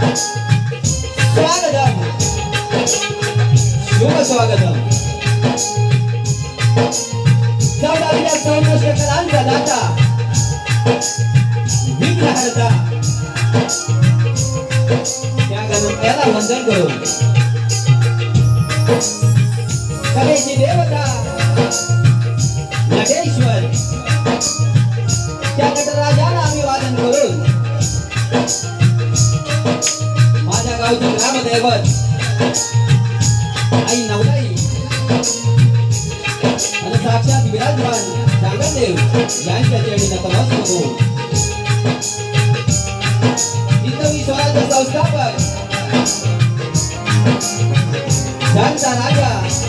स्वागतम शुभ स्वागतम चौदावीला सौंदर्यकरांचा दाता विघ्नहर्ता त्या गणपतीला वंदन करू कलेची देवता नटेश्वर त्या नटराजाला आम्ही वादन करून माझ्या गावचे ग्रामदैवत आई नवलाई आणि साक्षात विराजमान चांगदेव यांच्या चरणी नतमस्तक होऊ हिंदवी स्वराज्य संस्थापक त्यांचा राजा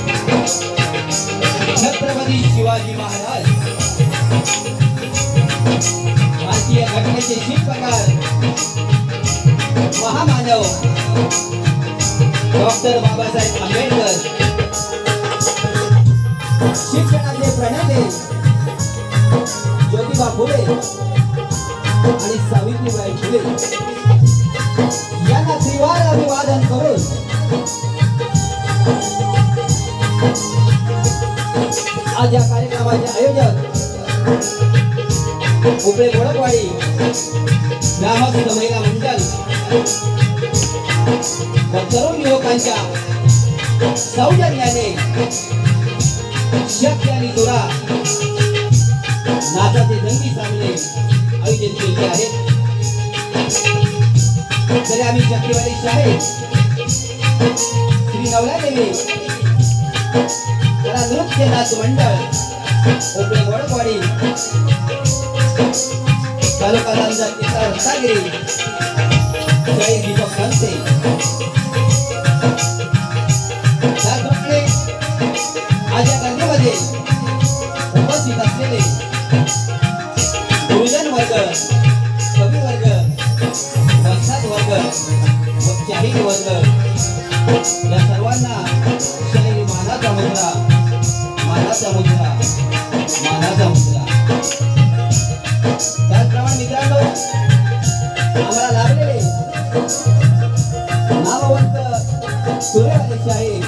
छत्रपती शिवाजी महाराज भारतीय घटनेचे शिल्पकार महामानव डॉक्टर बाबासाहेब आंबेडकर शिक्षणाचे प्रणेते ज्योतिबा फुले आणि सावित्रीबाई फुले यांना त्रिवार अभिवादन करून आज या कार्यक्रमाचे आयोजक उपळे बोडकवाडी ग्रामस्थ महिला मंडळ व तरुण युवकांच्या सौजन्याने शक्ती आणि दुरा नाचाचे जंगी सामने आयोजित केले आहेत। तरी आम्ही शक्तीवाडी शाळेत श्री नवलादेवी कला नृत्य नाच मंडळ उपळे बोडकवाडी तालुका लांजा जिल्हा रत्नागिरी जय दीपक खंसे त्याचप्रमाणे आज या गर्दीमध्ये उपस्थित असलेले गुरुजन वर्ग कवी वर्ग वंशज वर्ग व शाहीर वर्ग या सर्वांना शाहीर मानाचा मुद्रा मानाचा मुद्रा मानाचा मुद्रा। त्याचप्रमाणे मित्रांनो आम्हाला लाभलेले नामवंत सूर्यवाले शाहीर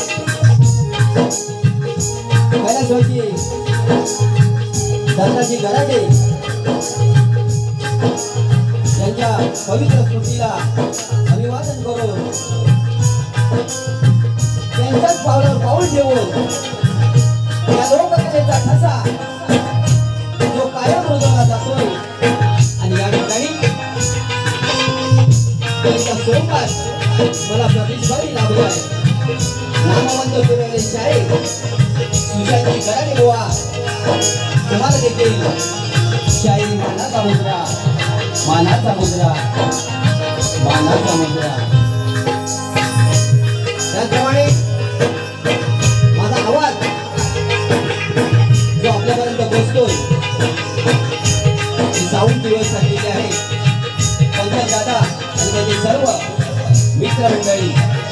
कैलासवासी दत्ताजी गराडे यांच्या पवित्र स्मृतीला अभिवादन करून त्यांच्याच पावलावर पाऊल ठेवून या लोककलेचा ठसा जो कायम रुजवला जातोय आणि या ठिकाणी त्यांच्या स्वरूपात मला प्रतिष्ठाही लाभलो आहे। नामवंत सूर्यवाले शाहीर सुशांतजी गराडे बुवा तुम्हाला देखील शाहीर मानाचा मुद्रा मानाचा मुद्रा मानाचा मुद्रा। त्याचप्रमाणे माझा आवाज जो आपल्यापर्यंत पोहोचतोय साऊंड व्यवस्था केली आहे पंकज दादा आणि त्याचे सर्व मित्रमंडळी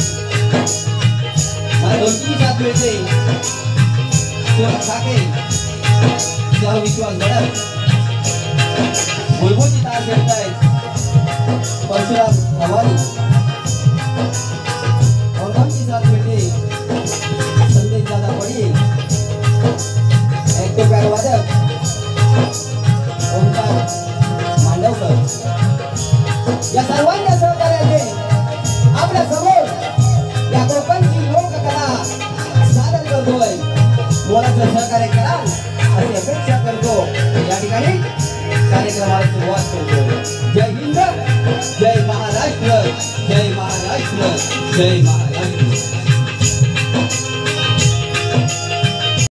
मला 2-3 साथ मिळते सुरत साके सह विश्वास गडक भुलभुलची तार खेळतायत परशुराम भवानी और 2-3 साथ मिळते संदेश दादा पडिये एक प्यार वादक ओंकार मांडवकर या सर्वांच्या सहकार्याने आपल्या समोर या कोकणची लोककला सादर करतोय। मोलाचं सहकार्य कराल अशी अपेक्षा करतो। या ठिकाणी कार्यक्रमाला सुरुवात करतो। जय हिंद जय महाराष्ट्र जय महाराष्ट्र जय महाराष्ट्र।